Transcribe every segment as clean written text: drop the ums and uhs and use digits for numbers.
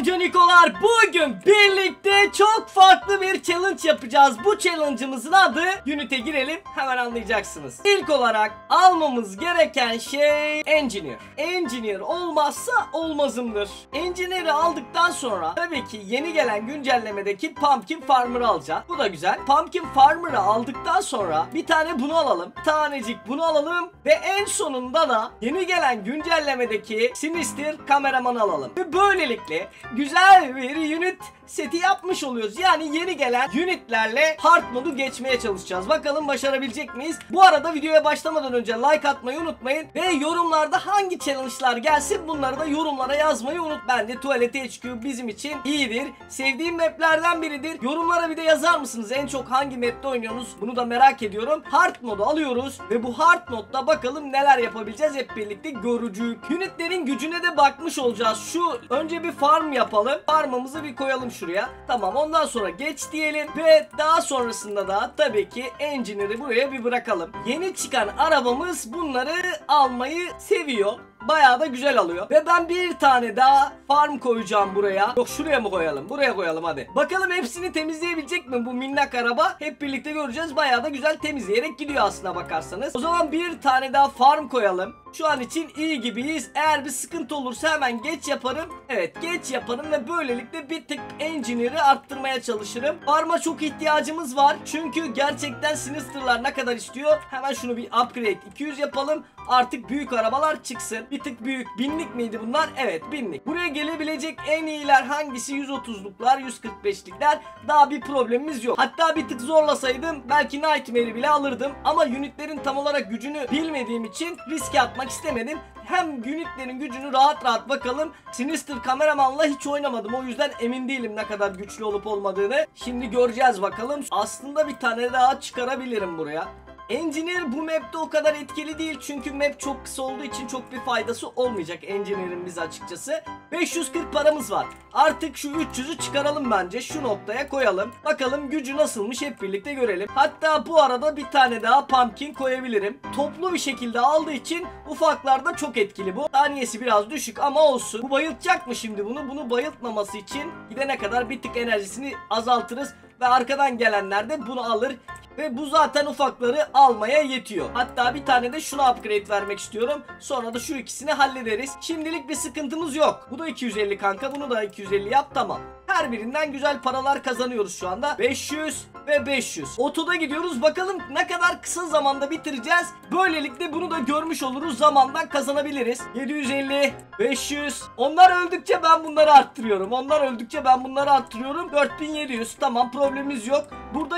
Selam Canikolar. Bugün birlikte çok farklı bir challenge yapacağız. Bu challenge'ımızın adı Unit'e girelim hemen anlayacaksınız. İlk olarak almamız gereken şey Engineer. Engineer olmazsa olmazımdır. Engineer'i aldıktan sonra tabii ki yeni gelen güncellemedeki Pumpkin Farmer'ı alacağız. Bu da güzel. Pumpkin Farmer'ı aldıktan sonra bir tane bunu alalım. Tanecik bunu alalım ve en sonunda da yeni gelen güncellemedeki Sinister Kameraman'ı alalım. Ve böylelikle güzel bir unit seti yapmış oluyoruz. Yani yeni gelen unitlerle hard modu geçmeye çalışacağız. Bakalım başarabilecek miyiz? Bu arada videoya başlamadan önce like atmayı unutmayın. Ve yorumlarda hangi challenge'lar gelsin bunları da yorumlara yazmayı unut. Bence Tuvalet HQ bizim için iyidir. Sevdiğim maplerden biridir. Yorumlara bir de yazar mısınız? En çok hangi mapte oynuyorsunuz? Bunu da merak ediyorum. Hard modu alıyoruz. Ve bu hard modda bakalım neler yapabileceğiz hep birlikte görücük. Unitlerin gücüne de bakmış olacağız. Şu önce bir farm yapalım. Farmımızı bir koyalım şuraya. Tamam, ondan sonra geç diyelim ve daha sonrasında da tabii ki Engineer'i buraya bir bırakalım. Yeni çıkan arabamız bunları almayı seviyor. Bayağı da güzel alıyor. Ve ben bir tane daha farm koyacağım buraya. Yok, şuraya mı koyalım? Buraya koyalım hadi. Bakalım hepsini temizleyebilecek mi bu minnak araba? Hep birlikte göreceğiz. Bayağı da güzel temizleyerek gidiyor aslına bakarsanız. O zaman bir tane daha farm koyalım. Şu an için iyi gibiyiz. Eğer bir sıkıntı olursa hemen geç yaparım. Evet, geç yaparım ve böylelikle bir tık Engineer'i arttırmaya çalışırım. Farm'a çok ihtiyacımız var. Çünkü gerçekten Sinister'lar ne kadar istiyor? Hemen şunu bir upgrade 200 yapalım. Artık büyük arabalar çıksın. Bir tık büyük. 1000'lik miydi bunlar? Evet, 1000'lik. Buraya gelebilecek en iyiler hangisi? 130'luklar, 145'likler. Daha bir problemimiz yok. Hatta bir tık zorlasaydım belki Nightmare'i bile alırdım. Ama unitlerin tam olarak gücünü bilmediğim için riske atmak istemedim. Hem unitlerin gücünü rahat rahat bakalım. Sinister Kameraman'la hiç oynamadım. O yüzden emin değilim ne kadar güçlü olup olmadığını. Şimdi göreceğiz bakalım. Aslında bir tane daha çıkarabilirim buraya. Engineer bu map'te o kadar etkili değil çünkü map çok kısa olduğu için çok bir faydası olmayacak Engineer'in bize açıkçası. 540 paramız var. Artık şu 300'ü çıkaralım bence. Şu noktaya koyalım. Bakalım gücü nasılmış hep birlikte görelim. Hatta bu arada bir tane daha pumpkin koyabilirim. Toplu bir şekilde aldığı için ufaklarda çok etkili bu. Taniyesi biraz düşük ama olsun. Bu bayıltacak mı şimdi bunu? Bunu bayıltmaması için gidene kadar bir tık enerjisini azaltırız. Ve arkadan gelenler de bunu alır. Ve bu zaten ufakları almaya yetiyor. Hatta bir tane de şuna upgrade vermek istiyorum. Sonra da şu ikisini hallederiz. Şimdilik bir sıkıntımız yok. Bu da 250 kanka. Bunu da 250 yap, tamam. Her birinden güzel paralar kazanıyoruz şu anda. 500 ve 500. Otoda gidiyoruz. Bakalım ne kadar kısa zamanda bitireceğiz. Böylelikle bunu da görmüş oluruz. Zamandan kazanabiliriz. 750, 500. Onlar öldükçe ben bunları arttırıyorum. Onlar öldükçe ben bunları arttırıyorum. 4700. Tamam, problemimiz yok. Burada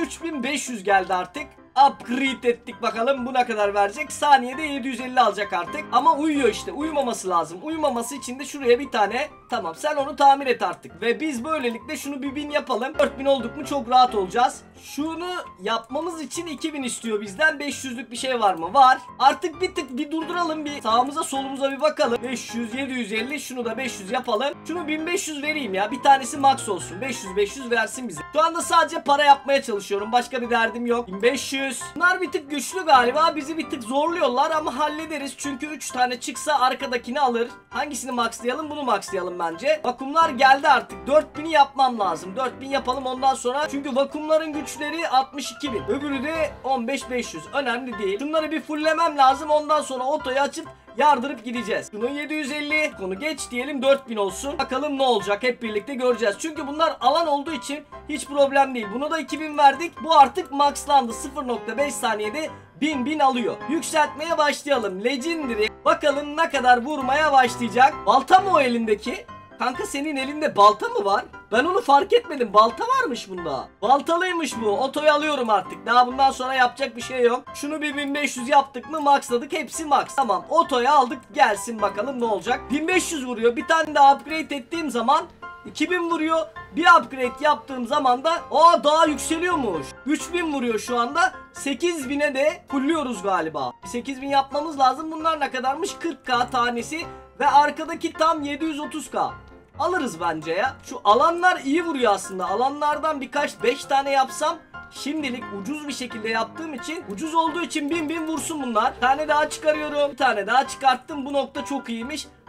23.500 geldi artık. Upgrade ettik, bakalım bu ne kadar verecek. Saniyede 750 alacak artık. Ama uyuyor işte, uyumaması lazım. Uyumaması için de şuraya bir tane. Tamam, sen onu tamir et artık. Ve biz böylelikle şunu bir 1000 yapalım. 4000 olduk mu çok rahat olacağız. Şunu yapmamız için 2000 istiyor bizden. 500'lük bir şey var mı? Var. Artık bir tık bir durduralım, bir sağımıza solumuza bir bakalım. 500, 750, şunu da 500 yapalım. Şunu 1500 vereyim ya. Bir tanesi max olsun. 500 versin bize. Şu anda sadece para yapmaya çalışıyorum. Başka bir derdim yok. 1500. Bunlar bir tık güçlü galiba. Bizi bir tık zorluyorlar ama hallederiz. Çünkü 3 tane çıksa arkadakini alır. Hangisini maxlayalım? Bunu maxlayalım bence. Vakumlar geldi artık. 4000'i yapmam lazım. 4000 yapalım ondan sonra. Çünkü vakumların güçleri 62.000. Öbürü de 15.500. Önemli değil. Şunları bir fulllemem lazım. Ondan sonra otoyu açıp yardırıp gideceğiz. Şunu 750. Bunu geç diyelim, 4000 olsun. Bakalım ne olacak hep birlikte göreceğiz. Çünkü bunlar alan olduğu için hiç problem değil. Bunu da 2000 verdik. Bu artık maxlandı. 0.5 saniyede 1000 alıyor. Yükseltmeye başlayalım. Legendary. Bakalım ne kadar vurmaya başlayacak. Balta mı o elindeki? Kanka senin elinde balta mı var? Ben onu fark etmedim. Balta varmış bunda. Baltalıymış bu. Otoyu alıyorum artık. Daha bundan sonra yapacak bir şey yok. Şunu bir 1500 yaptık mı maxladık. Hepsi max. Tamam, otoyu aldık. Gelsin bakalım ne olacak. 1500 vuruyor. Bir tane daha upgrade ettiğim zaman 2000 vuruyor. Bir upgrade yaptığım zaman da daha yükseliyormuş. 3000 vuruyor şu anda. 8000'e de fulluyoruz galiba. 8000 yapmamız lazım. Bunlar ne kadarmış? 40k tanesi. Ve arkadaki tam 730k. Alırız bence ya. Şu alanlar iyi vuruyor aslında. Alanlardan birkaç 5 tane yapsam şimdilik ucuz bir şekilde yaptığım için, ucuz olduğu için 1000 vursun bunlar. Bir tane daha çıkarıyorum. Bir tane daha çıkarttım. Bu nokta çok iyiymiş.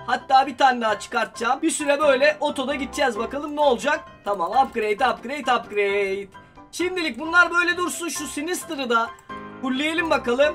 Hatta bir tane daha çıkartacağım. Bir süre böyle otoda gideceğiz, bakalım ne olacak. Tamam, upgrade. Şimdilik bunlar böyle dursun. Şu Sinister'ı da fullleyelim bakalım.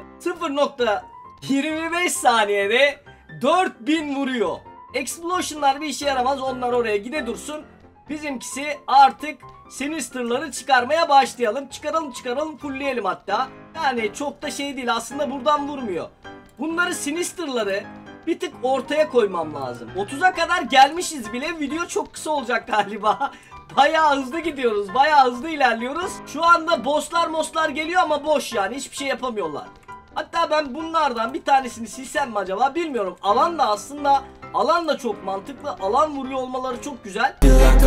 0.25 saniyede 4000 vuruyor. Explosion'lar bir işe yaramaz, onlar oraya gide dursun. Bizimkisi artık Sinister'ları çıkarmaya başlayalım. Çıkaralım fullleyelim hatta. Yani çok da şey değil aslında, buradan vurmuyor. Bunları Sinister'ları bir tık ortaya koymam lazım. 30'a kadar gelmişiz bile, video çok kısa olacak galiba. Bayağı hızlı gidiyoruz, bayağı hızlı ilerliyoruz. Şu anda bosslar geliyor ama boş, yani hiçbir şey yapamıyorlar. Hatta ben bunlardan bir tanesini silsem mi acaba bilmiyorum. Alan da çok mantıklı. Alan vuruyor olmaları çok güzel.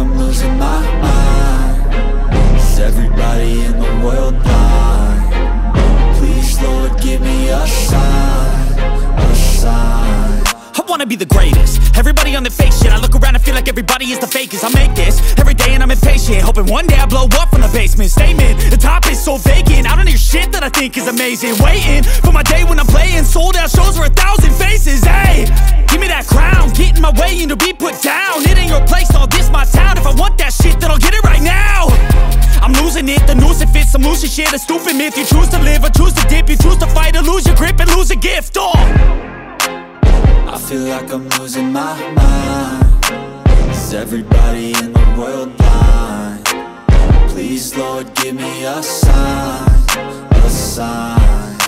I wanna be the greatest. Everybody on the fake shit. I look around and feel like everybody is the fakest. I make this every day and I'm impatient, hoping one day I blow up from the basement. Statement, the top is so vacant. I don't hear shit that I think is amazing. Waiting for my day when I'm playing sold out shows for 1,000 faces. Hey, give me that crown, get in my way and to be put down. It ain't your place, all this my town. If I want that shit, then I'll get it right now. I'm losing it, the noose it fits. I'm losing shit, a stupid myth. You choose to live or choose to dip. You choose to fight or lose your grip and lose a gift. I feel like I'm losing my mind. Is everybody in the world blind? Please, Lord, give me a sign, a sign.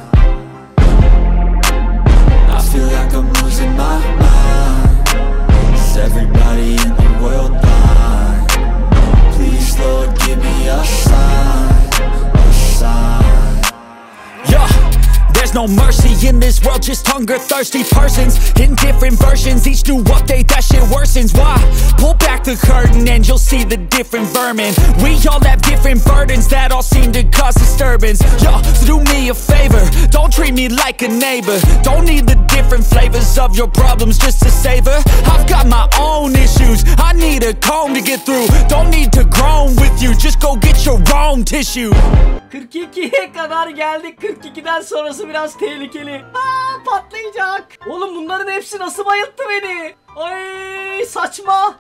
I feel like I'm losing my mind. Is everybody in the world blind? Please, Lord, give me a sign, a sign. Yeah. There's no mercy in this world, just hunger-thirsty persons in different versions. Each new update, that shit worsens. Why? Pull back the curtain and you'll see the different vermin. We all have different burdens that all seem to cause disturbance. Yo, so do me a favor, don't treat me like a neighbor. Don't need the different flavors of your problems just to savor. I've got my own issues, I need a comb to get through. Don't need to groan with you, just go get your own tissue. 42'ye kadar geldik. 42'den sonrası biraz tehlikeli. Patlayacak. Oğlum bunların hepsi nasıl bayılttı beni? Ay saçma.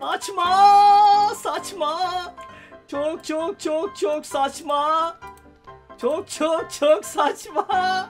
Saçma. Çok saçma. Çok saçma.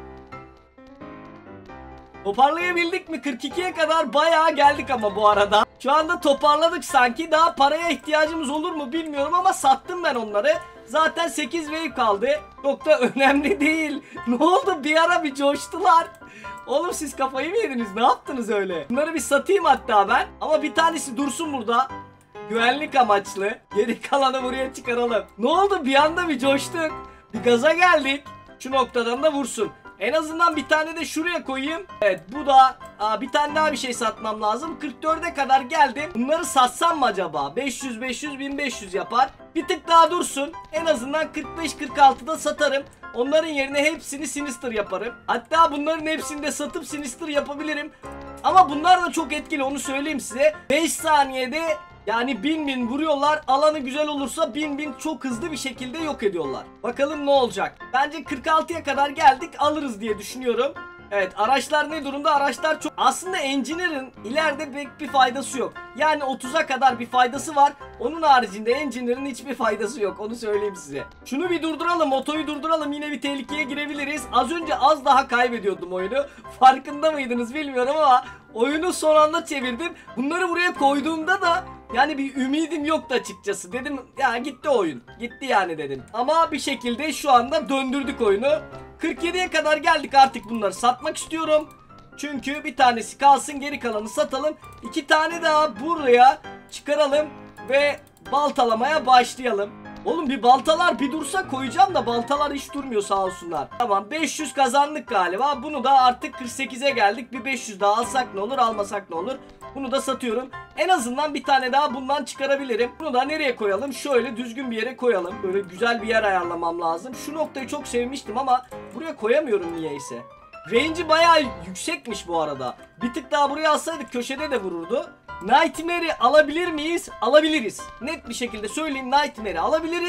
Toparlayabildik mi? 42'ye kadar bayağı geldik ama bu arada. Şu anda toparladık sanki. Daha paraya ihtiyacımız olur mu bilmiyorum ama sattım ben onları. Zaten 8 wave kaldı. Çok da önemli değil. Ne oldu? Bir ara bir coştular. Oğlum siz kafayı mı yediniz? Ne yaptınız öyle? Bunları bir satayım hatta ben. Ama bir tanesi dursun burada. Güvenlik amaçlı. Geri kalanı buraya çıkaralım. Ne oldu? Bir anda bir coştuk. Bir gaza geldik. Şu noktadan da vursun. En azından bir tane de şuraya koyayım. Evet bu da bir tane daha bir şey satmam lazım. 44'e kadar geldim. Bunları satsam mı acaba? 500 1500 yapar. Bir tık daha dursun. En azından 45-46'da satarım. Onların yerine hepsini Sinister yaparım. Hatta bunların hepsini de satıp Sinister yapabilirim. Ama bunlar da çok etkili, onu söyleyeyim size. 5 saniyede yani 1000 vuruyorlar. Alanı güzel olursa 1000 çok hızlı bir şekilde yok ediyorlar. Bakalım ne olacak. Bence 46'ya kadar geldik, alırız diye düşünüyorum. Evet, araçlar ne durumda? Araçlar çok... Aslında Engineer'ın ileride pek bir faydası yok. Yani 30'a kadar bir faydası var. Onun haricinde Engineer'ın hiçbir faydası yok. Onu söyleyeyim size. Şunu bir durduralım. Motoyu durduralım. Yine bir tehlikeye girebiliriz. Az önce az daha kaybediyordum oyunu. Farkında mıydınız bilmiyorum ama oyunu son anda çevirdim. Bunları buraya koyduğumda da yani bir ümidim yoktu açıkçası. Dedim ya gitti oyun. Gitti yani dedim. Ama bir şekilde şu anda döndürdük oyunu. 47'ye kadar geldik, artık bunları satmak istiyorum. Çünkü bir tanesi kalsın, geri kalanı satalım. 2 tane daha buraya çıkaralım ve baltalamaya başlayalım. Oğlum bir baltalar bir dursa koyacağım da baltalar hiç durmuyor sağ olsunlar. Tamam 500 kazandık galiba. Bunu da artık 48'e geldik. Bir 500 daha alsak ne olur, almasak ne olur. Bunu da satıyorum. En azından bir tane daha bundan çıkarabilirim. Bunu da nereye koyalım? Şöyle düzgün bir yere koyalım. Böyle güzel bir yer ayarlamam lazım. Şu noktayı çok sevmiştim ama buraya koyamıyorum niyeyse. Range'i bayağı yüksekmiş bu arada. Bir tık daha buraya alsaydık köşede de vururdu. Nightmare'i alabilir miyiz? Alabiliriz. Net bir şekilde söyleyeyim, Nightmare'i alabiliriz.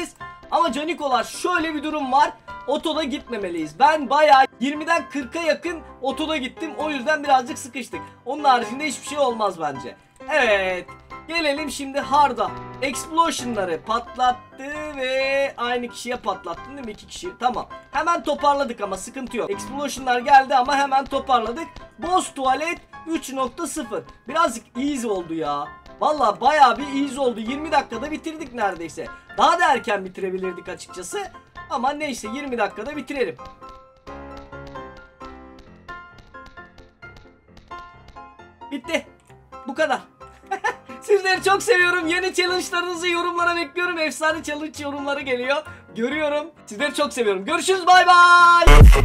Ama canikolar şöyle bir durum var. Otoda gitmemeliyiz. Ben bayağı 20'den 40'a yakın otoda gittim. O yüzden birazcık sıkıştık. Onun haricinde hiçbir şey olmaz bence. Evet. Gelelim şimdi Hard'a. Explosion'ları patlattı ve aynı kişiye patlattın değil mi? 2 kişi. Tamam. Hemen toparladık ama sıkıntı yok. Explosion'lar geldi ama hemen toparladık. Boss tuvalet 3.0. Birazcık easy oldu ya. Valla bayağı bir easy oldu. 20 dakikada bitirdik neredeyse. Daha da erken bitirebilirdik açıkçası. Ama neyse 20 dakikada bitirelim. Bitti. Bu kadar. Sizleri çok seviyorum. Yeni challenge'larınızı yorumlara bekliyorum. Efsane challenge yorumları geliyor. Görüyorum. Sizleri çok seviyorum. Görüşürüz. Bay bay.